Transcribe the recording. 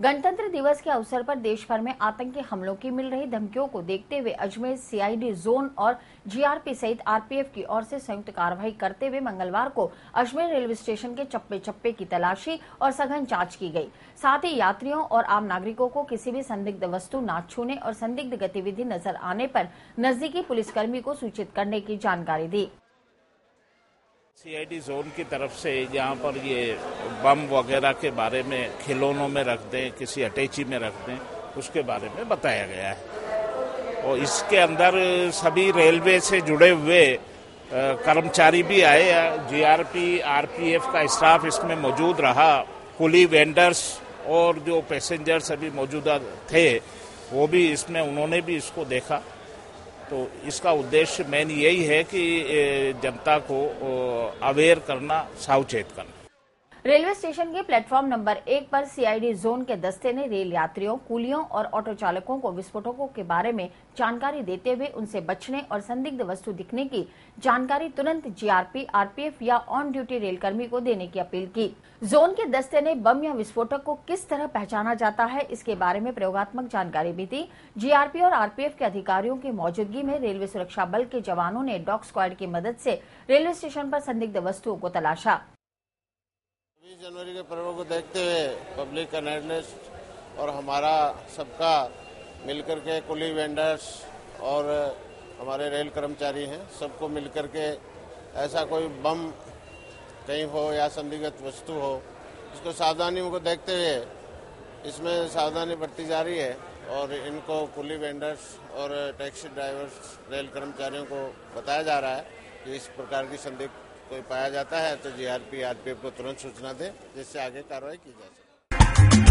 गणतंत्र दिवस के अवसर पर देश भर में आतंकी हमलों की मिल रही धमकियों को देखते हुए अजमेर सीआईडी जोन और जीआरपी सहित आरपीएफ की ओर से संयुक्त कार्रवाई करते हुए मंगलवार को अजमेर रेलवे स्टेशन के चप्पे चप्पे की तलाशी और सघन जांच की गई। साथ ही यात्रियों और आम नागरिकों को किसी भी संदिग्ध वस्तु न छूने और संदिग्ध गतिविधि नजर आने पर नजदीकी पुलिसकर्मी को सूचित करने की जानकारी दी। सीआईडी जोन की तरफ से यहाँ पर ये बम वगैरह के बारे में खिलौनों में रख दें, किसी अटैची में रख दें, उसके बारे में बताया गया है। और इसके अंदर सभी रेलवे से जुड़े हुए कर्मचारी भी आए, जीआरपी आरपीएफ का स्टाफ इसमें मौजूद रहा, कुली वेंडर्स और जो पैसेंजर सभी मौजूदा थे वो भी इसमें उन्होंने भी इसको देखा। तो इसका उद्देश्य मेन यही है कि जनता को अवेयर करना, सावचेत करना। रेलवे स्टेशन के प्लेटफॉर्म नंबर 1 पर सीआईडी जोन के दस्ते ने रेल यात्रियों, कुलियों और ऑटो चालकों को विस्फोटकों के बारे में जानकारी देते हुए उनसे बचने और संदिग्ध वस्तु दिखने की जानकारी तुरंत जीआरपी, आरपीएफ या ऑन ड्यूटी रेलकर्मी को देने की अपील की। जोन के दस्ते ने बम या विस्फोटक को किस तरह पहचाना जाता है, इसके बारे में प्रयोगात्मक जानकारी भी दी। जीआरपी और आरपीएफ के अधिकारियों की मौजूदगी में रेलवे सुरक्षा बल के जवानों ने डॉग स्क्वाड की मदद से रेलवे स्टेशन पर संदिग्ध वस्तुओं को तलाशा। 20 जनवरी के पर्व को देखते हुए पब्लिक अवेयरनेस और हमारा सबका मिलकर के कुली वेंडर्स और हमारे रेल कर्मचारी हैं, सबको मिलकर के ऐसा कोई बम कहीं हो या संदिग्ध वस्तु हो, इसको सावधानियों को देखते हुए इसमें सावधानी बरती जा रही है। और इनको कुली वेंडर्स और टैक्सी ड्राइवर्स, रेल कर्मचारियों को बताया जा रहा है कि इस प्रकार की संदिग्ध कोई पाया जाता है तो जीआरपी, आरपीएफ को तुरंत सूचना दें, जिससे आगे कार्रवाई की जा सके।